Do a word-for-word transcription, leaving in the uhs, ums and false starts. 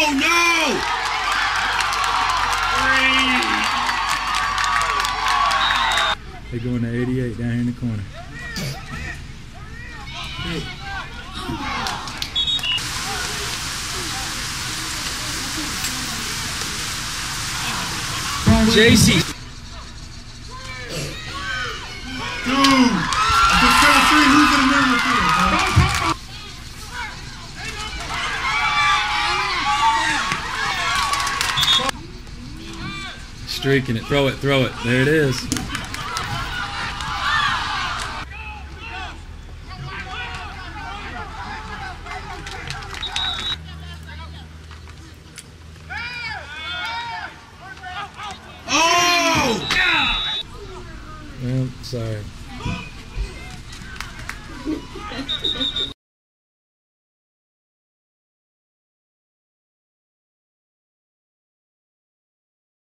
Oh no! They're going to eighty-eight down here in the corner. J C. Dude, I can tell three. Who's in the middle of the field, bro? Streaking it. Throw it. Throw it. There it is. Oh! Well, sorry.